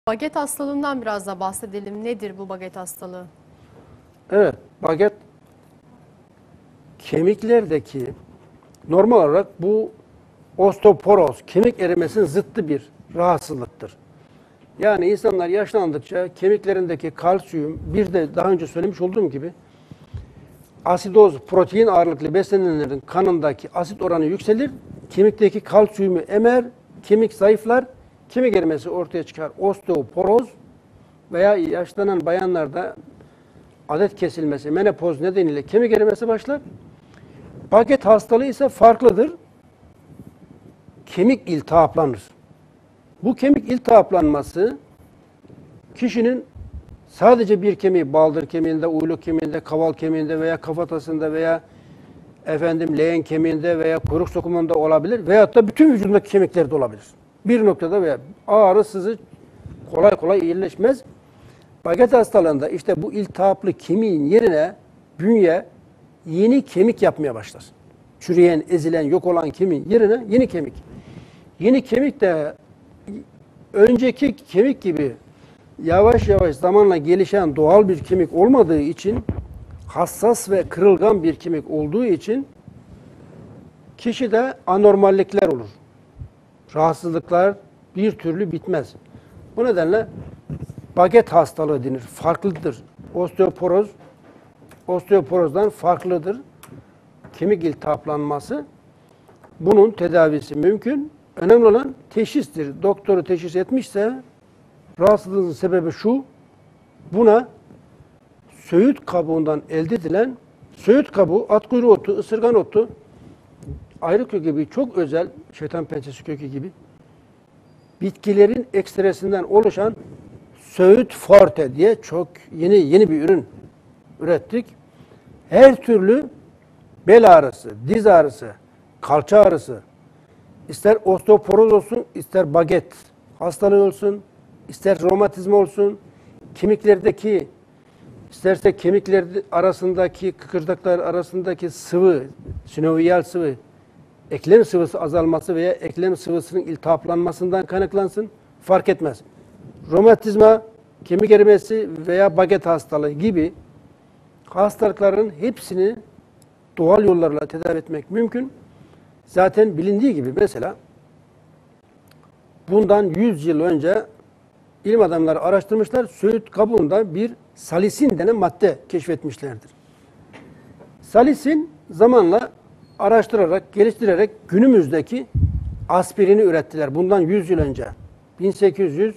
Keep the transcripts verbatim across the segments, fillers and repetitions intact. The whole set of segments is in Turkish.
Baget hastalığından biraz da bahsedelim. Nedir bu baget hastalığı? Evet, baget kemiklerdeki normal olarak bu osteoporoz, kemik erimesinin zıttı bir rahatsızlıktır. Yani insanlar yaşlandıkça kemiklerindeki kalsiyum, bir de daha önce söylemiş olduğum gibi asidoz, protein ağırlıklı beslenenlerin kanındaki asit oranı yükselir, kemikteki kalsiyumu emer, kemik zayıflar, kemik erimesi ortaya çıkar. Osteoporoz veya yaşlanan bayanlarda adet kesilmesi, menopoz nedeniyle kemik erimesi başlar. Baget hastalığı ise farklıdır. Kemik iltihaplanır. Bu kemik iltihaplanması kişinin sadece bir kemiği, baldır kemiğinde, uyluk kemiğinde, kaval kemiğinde veya kafatasında veya efendim leğen kemiğinde veya kuyruk sokumunda olabilir veyahut da bütün vücudundaki kemiklerde olabilir. Bir noktada veya ağrı, sızı kolay kolay iyileşmez. Baget hastalığında işte bu iltihaplı kemiğin yerine bünye yeni kemik yapmaya başlar. Çürüyen, ezilen, yok olan kemiğin yerine yeni kemik. Yeni kemik de önceki kemik gibi yavaş yavaş zamanla gelişen doğal bir kemik olmadığı için, hassas ve kırılgan bir kemik olduğu için kişide anormallikler olur. Rahatsızlıklar bir türlü bitmez. Bu nedenle baget hastalığı denir. Farklıdır. Osteoporoz, osteoporozdan farklıdır. Kemik iltihaplanması. Bunun tedavisi mümkün. Önemli olan teşhistir. Doktoru teşhis etmişse rahatsızlığın sebebi şu, buna söğüt kabuğundan elde edilen, söğüt kabuğu, at kuyruğu otu, ısırgan otu, ayrık kökü gibi çok özel, şeytan pençesi kökü gibi bitkilerin ekstresinden oluşan söğüt forte diye çok yeni yeni bir ürün ürettik. Her türlü bel ağrısı, diz ağrısı, kalça ağrısı, ister osteoporoz olsun, ister baget hastalığı olsun, ister romatizma olsun, kemiklerdeki, isterse kemikler arasındaki, kıkırdaklar arasındaki sıvı, sinovial sıvı, eklem sıvısı azalması veya eklem sıvısının iltihaplanmasından kaynaklansın, fark etmez. Romatizma, kemik erimesi veya baget hastalığı gibi hastalıkların hepsini doğal yollarla tedavi etmek mümkün. Zaten bilindiği gibi mesela bundan yüz yıl önce ilim adamları araştırmışlar, söğüt kabuğunda bir salisin denen madde keşfetmişlerdir. Salisin zamanla araştırarak, geliştirerek günümüzdeki aspirini ürettiler. Bundan yüz yıl önce. bin sekiz yüz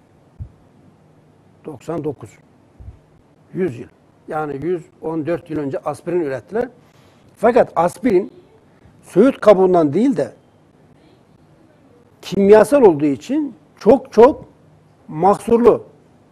doksan dokuz. yüz yıl. Yani yüz on dört yıl önce aspirin ürettiler. Fakat aspirin söğüt kabuğundan değil de kimyasal olduğu için çok çok mahsurlu.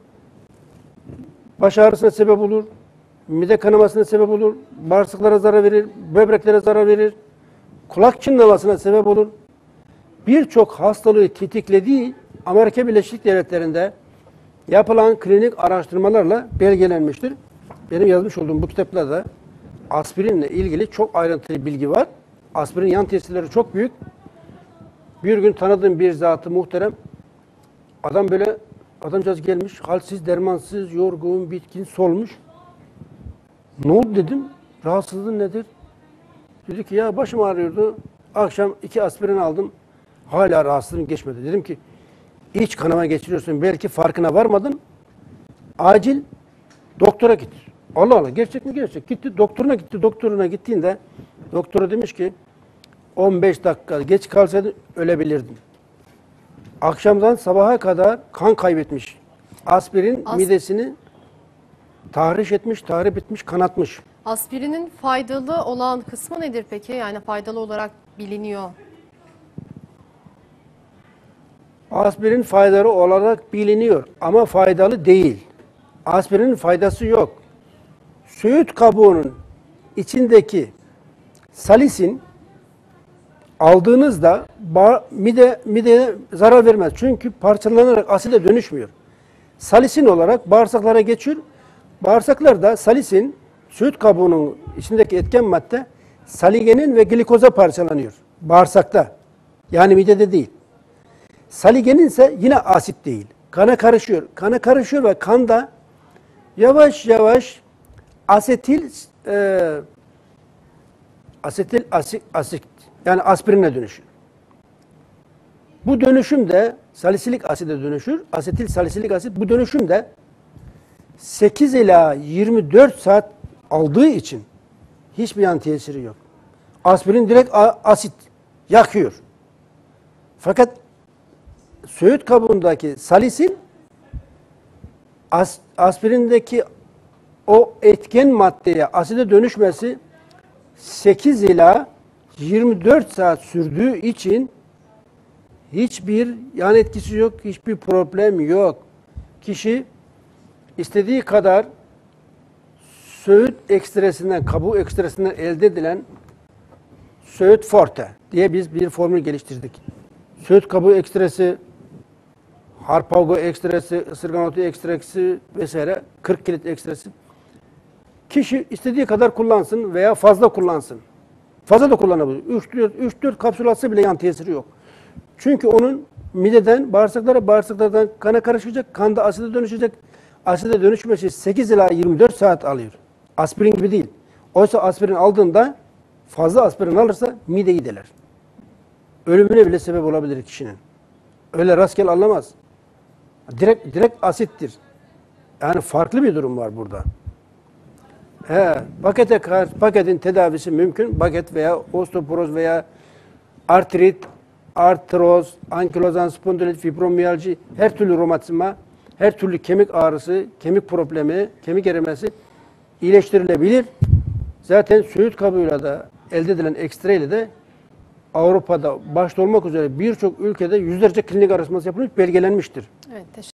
Baş ağrısına sebep olur, mide kanamasına sebep olur, bağırsaklara zarar verir, böbreklere zarar verir, kulak çınlamasına sebep olur. Birçok hastalığı tetiklediği Amerika Birleşik Devletleri'nde yapılan klinik araştırmalarla belgelenmiştir. Benim yazmış olduğum bu kitapta da aspirinle ilgili çok ayrıntılı bilgi var. Aspirin yan tesirleri çok büyük. Bir gün tanıdığım bir zatı muhterem, adam böyle, adamcağız gelmiş, halsiz, dermansız, yorgun, bitkin, solmuş. Ne oldu dedim, rahatsızlığın nedir? Dedi ki ya başım ağrıyordu, akşam iki aspirin aldım, hala rahatsızlığım geçmedi. Dedim ki iç kanama geçiriyorsun, belki farkına varmadın, acil doktora git. Allah Allah, gerçek mi gerçek? Gitti, doktoruna gitti, doktoruna gittiğinde doktora demiş ki on beş dakika geç kalsaydın ölebilirdin. Akşamdan sabaha kadar kan kaybetmiş. Aspirin As midesini tahriş etmiş, tahrip etmiş, kanatmış. Aspirinin faydalı olan kısmı nedir peki? Yani faydalı olarak biliniyor. Aspirin faydalı olarak biliniyor ama faydalı değil. Aspirinin faydası yok. Söğüt kabuğunun içindeki salisin aldığınızda mide mideye zarar vermez. Çünkü parçalanarak aside dönüşmüyor. Salisin olarak bağırsaklara geçiyor. Bağırsaklarda salisin, söğüt kabuğunun içindeki etken madde saligenin ve glikoza parçalanıyor. Bağırsakta. Yani midede değil. Saligenin ise yine asit değil. kana karışıyor. Kana karışıyor ve kanda yavaş yavaş asetil e, asetil asik, asik yani aspirine dönüşür. Bu dönüşüm de salisilik aside dönüşür. Asetil salisilik asit bu dönüşüm de sekiz ila yirmi dört saat aldığı için hiçbir yan tesiri yok. Aspirin direkt asit yakıyor. Fakat söğüt kabuğundaki salisil as, aspirindeki o etken maddeye aside dönüşmesi sekiz ila yirmi dört saat sürdüğü için hiçbir yan etkisi yok, hiçbir problem yok. Kişi istediği kadar söğüt ekstresinden, kabuğu ekstresinden elde edilen Söğüt Forte diye biz bir formül geliştirdik. Söğüt kabuğu ekstresi, harpago ekstresi, ısırgan otu ekstresi vesaire, kırk kilit ekstresi. Kişi istediği kadar kullansın veya fazla kullansın. Fazla da kullanabilir. üç dört kapsül atsa bile yan tesiri yok. Çünkü onun mideden bağırsaklara, bağırsaklardan kana karışacak, kanda aside dönüşecek. Aside dönüşmesi sekiz ila yirmi dört saat alıyor. Aspirin gibi değil. Oysa aspirin aldığında fazla aspirin alırsa mideyi deler. Ölümüne bile sebep olabilir kişinin. Öyle rastgele anlamaz. Direkt direkt asittir. Yani farklı bir durum var burada. He, pakete karşı, paketin tedavisi mümkün. Paket veya osteoporoz veya artrit, artroz, ankilozan spondilit, fibromiyalji, her türlü romatizma, her türlü kemik ağrısı, kemik problemi, kemik erimesi iyileştirilebilir. Zaten söğüt kabuğuyla da elde edilen ekstreyle de Avrupa'da başta olmak üzere birçok ülkede yüzlerce klinik araştırması yapılmış, belgelenmiştir. Evet,